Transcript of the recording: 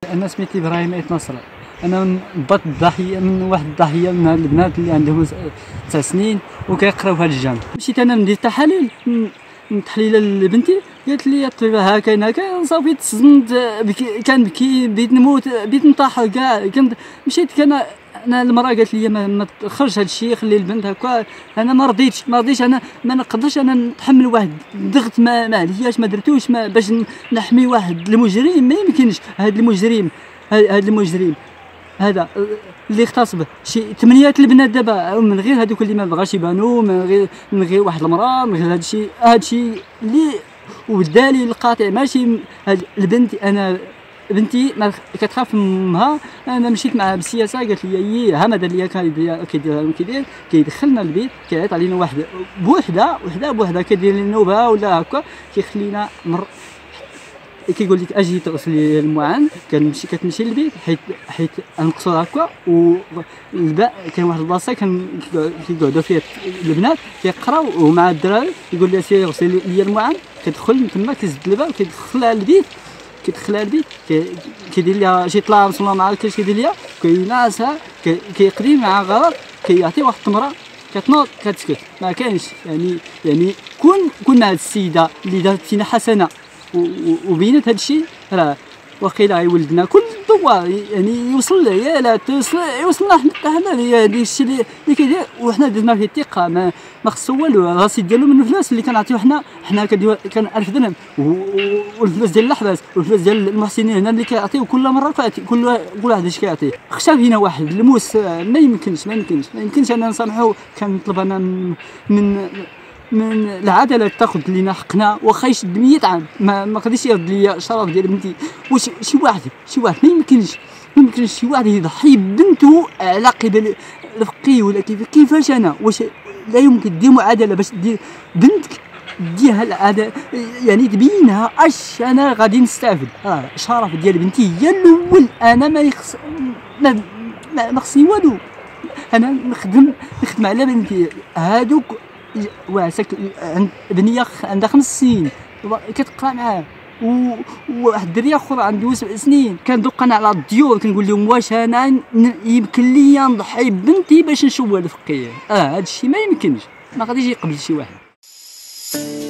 انا سميتي ابراهيم ايت نصر. انا ضبط الضحيه من واحد الضحيه من البنات اللي عندهم 9 سنين وكيقراو في هذا الجامع. مشيت انا ندير تحاليل تحليل لبنتي، قالت لي الطبيبه هكا صافي تصدمت، كان بكي بديت نموت، بديت نطاح كاع. مشيت انا المراه قالت لي ما تخرج هذا الشيء، خلي البنت هكا. انا ما رضيتش انا ما نقدرش انا نتحمل واحد ضغط ما علياش، ما درتوش باش نحمي واحد المجرم. ما يمكنش هذا المجرم هذا اللي اغتصب شي 8 البنات دابا من غير هذوك اللي ما بغاش يبانوا، من غير واحد المراه، من غير هذا الشيء اللي والدليل القاطع. ماشي البنت، انا بنتي ما كتخاف من امها. انا مشيت معها بالسياسه، قالت لي ها ماذا اللي كيدير كيدخلنا البيت، كيعيط علينا واحد بوحده كيدير لنا نوبه ولا هكا، كيخلينا كيقول لك اجي تغسلي المعان. كتمشي للبيت حيت نقصوا هكا، والباء كاين واحد البلاصه كيقعدوا فيها البنات كيقراو ومع الدراري، يقول لها سيري غسلي لي المعان. كتدخل تما كيزد الباب كيدخلها للبيت، كيدير لها شي طلع بسم الله معاك، كيدير لها كينعسها، كيقضي معها غلط، كيعطي واحد التمره كتنوض كتسكت. ما كانش يعني كون مع هاد السيده اللي دارت فينا حسنه وبينت هذا الشيء، راه وقيلا ولدنا كل الضوء يعني يوصل لعيالات، يوصلنا حنا هذا الشيء اللي كيدير. وحنا درنا فيه الثقه، ما خصو والو. راسي ديالو من الفلوس اللي كنعطيو حنا كان 1000 درهم، والفلوس ديال الاحباس والفلوس ديال المحسنين هنا اللي كيعطيو كل مره، كل واحد اش كيعطيه. خشى فينا واحد الموس. ما يمكنش انا نسامحو. كنطلب انا من العداله تاخذ لينا حقنا، واخا يشد 100 عام ما قدرش يرد لي الشرف ديال بنتي. واش شي واحد ما يمكنش شي واحد يضحي ببنته على قبل الفقيه ولا كيفاش؟ انا واش لا يمكن دير معادله باش دير بنتك، ديها العاده يعني تبينها اش انا غادي نستافد. الشرف ديال بنتي هي الاول. انا ما خصني والو. انا نخدم على بنتي. هادوك واسك بنيه عندها 5 سنين كتقرا معاه، وواحد الدريه اخرى عنده 7 سنين. كندق انا على الضيوف كنقول لهم واش انا يمكن لي نضحي ببنتي باش نشوفها الفقيه؟ هذا الشيء ما يمكنش، ما غاديش يقبل شي واحد.